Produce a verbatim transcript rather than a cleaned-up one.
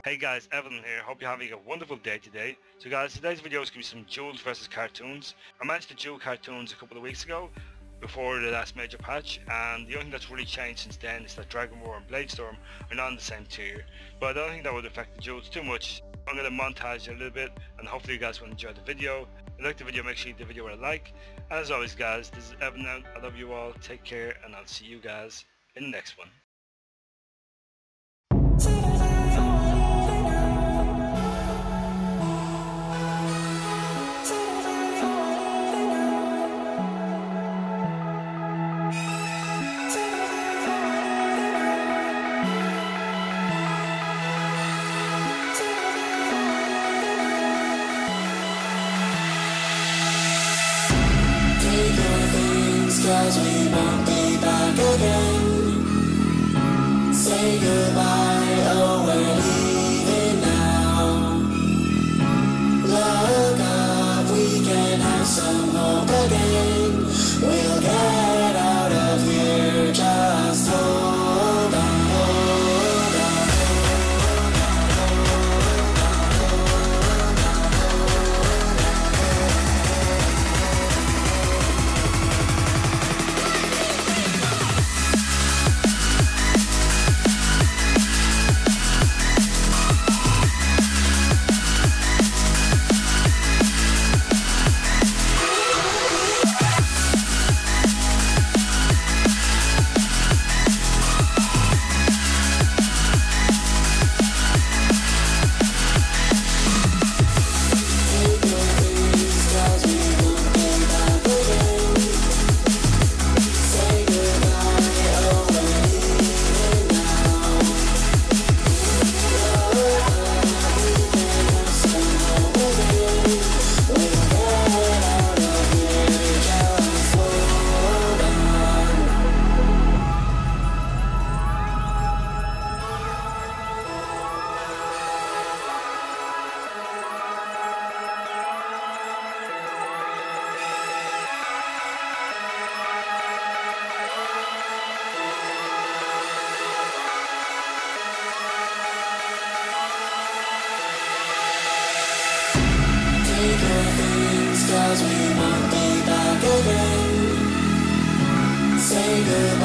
Hey guys, Evylyn here. Hope you're having a wonderful day today. So guys, today's video is going to be some duels versus Cartoonz. I managed to duel Cartoonz a couple of weeks ago, before the last major patch, and the only thing that's really changed since then is that Dragon War and Bladestorm are not in the same tier. But I don't think that would affect the duels too much. I'm going to montage a little bit, and hopefully you guys will enjoy the video. If you like the video, make sure you give the video a like. And as always guys, this is Evylyn. I love you all, take care, and I'll see you guys in the next one. Cause we won't be back again. Say goodbye, oh we're leaving now. Look up, we can have some hope again. We'll get out of here, just hold on, hold on, hold on, cause we won't be back again. Say goodbye.